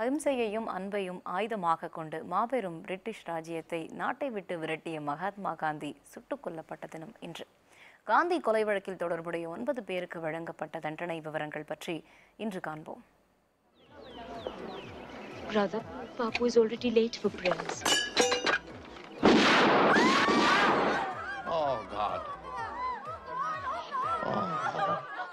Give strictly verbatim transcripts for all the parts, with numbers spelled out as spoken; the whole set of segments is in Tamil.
அகிம்சையையும் அன்பையும் ஆயுதமாக கொண்டு மாபெரும் பிரிட்டிஷ் ராஜ்யத்தை நாட்டை விட்டு விரட்டிய மகாத்மா காந்தி சுட்டுக் கொல்லப்பட்ட தினம் இன்று. காந்தி கொலை வழக்கில் தொடர்புடைய ஒன்பது பேருக்கு வழங்கப்பட்ட தண்டனை விவரங்கள் பற்றி இன்று காண்போம். Brother, Papu is already late for prayers. Oh God. Oh God.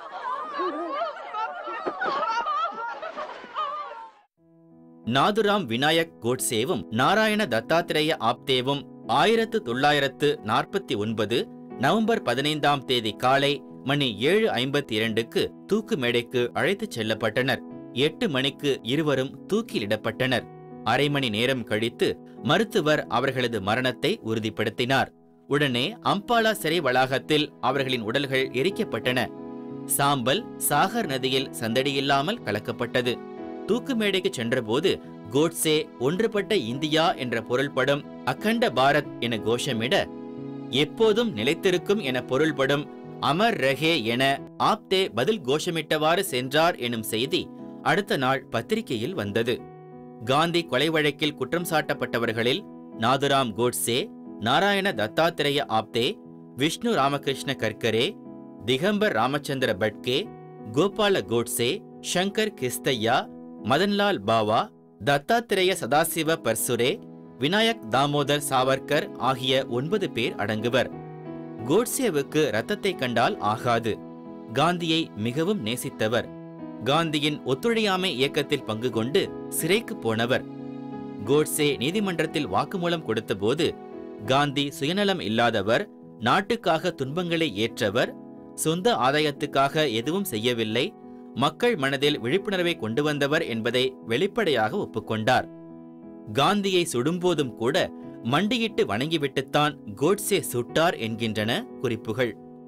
Nathuram Vinayak கோட்சேவும் Narayana Dattatreya ஆப்தேவும் ஆயிரத்து தொள்ளாயிரத்து நாற்பத்தி ஒன்பது நவம்பர் பதினைந்தாம் தேதி காலை மணி ஏழு ஐம்பத்தி இரண்டுக்கு தூக்கு மேடைக்கு அழைத்துச் செல்லப்பட்டனர். எட்டு மணிக்கு இருவரும் தூக்கிலிடப்பட்டனர். அரை மணி நேரம் கழித்து மருத்துவர் அவர்களது மரணத்தை உறுதிப்படுத்தினார். உடனே அம்பாலா சிறை வளாகத்தில் அவர்களின் உடல்கள் எரிக்கப்பட்டன. சாம்பல் சாகர் நதியில் சந்தடியில்லாமல் கலக்கப்பட்டது. தூக்கு மேடைக்கு சென்றபோது கோட்சே ஒன்றுபட்ட இந்தியா என்ற பொருள்படும் அகண்ட பாரத் என கோஷமிட, எப்போதும் நிலைத்திருக்கும் என பொருள்படும் அமர் ரஹே என ஆப்தே பதில் கோஷமிட்டவாறு சென்றார் எனும் செய்தி அடுத்த நாள் பத்திரிகையில் வந்தது. காந்தி கொலை வழக்கில் குற்றம் சாட்டப்பட்டவர்களில் நாதுராம் கோட்சே, நாராயண தத்தாத்திரேய ஆப்தே, விஷ்ணு ராமகிருஷ்ண கர்கரே, திகம்பர் ராமச்சந்திர பட்கே, கோபால கோட்சே, ஷங்கர் கிஸ்தையா, மதன்லால் பாவா, தத்தாத்திரேய சதாசிவ பர்சுரே, விநாயக் தாமோதர் சாவர்கர் ஆகிய ஒன்பது பேர் அடங்குவர். கோட்சேவுக்கு இரத்தத்தை கண்டால் ஆகாது. காந்தியை மிகவும் நேசித்தவர். காந்தியின் ஒத்துழையாமை இயக்கத்தில் பங்கு கொண்டு சிறைக்கு போனவர். கோட்சே நீதிமன்றத்தில் வாக்குமூலம் கொடுத்தபோது, காந்தி சுயநலம் இல்லாதவர், நாட்டுக்காக துன்பங்களை ஏற்றவர், சொந்த ஆதாயத்துக்காக எதுவும் செய்யவில்லை, மக்கள் மனதில் விழிப்புணர்வை கொண்டு வந்தவர் என்பதை வெளிப்படையாக ஒப்புக்கொண்டார். காந்தியை சுடும்போதும் கூட மண்டியிட்டு வணங்கிவிட்டுத்தான் கோட்சே சுட்டார் என்கின்றன குறிப்புகள்.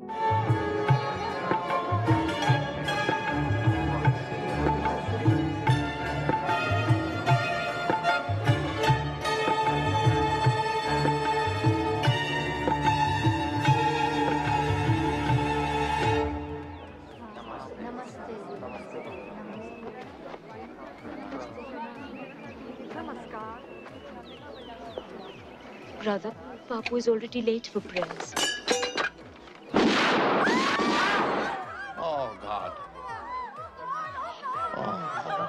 Brother, Papu is already late for prayers. Oh God. Oh God.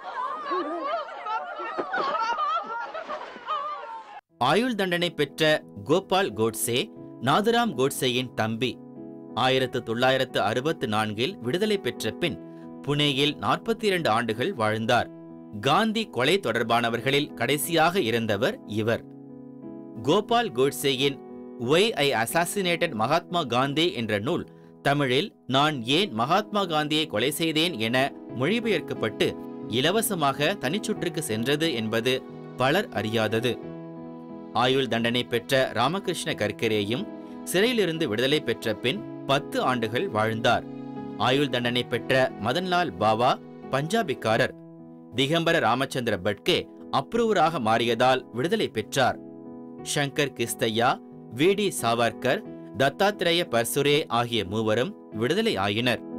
ஆயுள் தண்டனை பெற்ற கோபால் கோட்சே நாதுராம் கோட்சேயின் தம்பி. ஆயிரத்து தொள்ளாயிரத்து அறுபத்து நான்கில் விடுதலை பெற்ற பின் புனேயில் நாற்பத்தி இரண்டு ஆண்டுகள் வாழ்ந்தார். காந்தி கொலை தொடர்பானவர்களில் கடைசியாக இருந்தவர் இவர். கோபால் கோட்சேயின் why I assassinated Mahatma Gandhi என்ற நூல் தமிழில் நான் ஏன் மகாத்மா காந்தியை கொலை செய்தேன் என மொழிபெயர்க்கப்பட்டு இலவசமாக தனிச்சுற்றுக்கு சென்றது என்பது பலர் அறியாதது. ஆயுள் தண்டனை பெற்ற ராமகிருஷ்ண கர்கரேயும் சிறையிலிருந்து விடுதலை பெற்ற பின் பத்து ஆண்டுகள் வாழ்ந்தார். ஆயுள் தண்டனை பெற்ற மதன்லால் பாவா பஞ்சாபிக்காரர். திகம்பர ராமச்சந்திர பட்கே அப்ரூவராக மாறியதால் விடுதலை பெற்றார். ஷங்கர் கிஸ்தையா, வி டி சாவர்கர், தத்தாத்திரேய பர்சுரே ஆகிய மூவரும் விடுதலை ஆயினர்.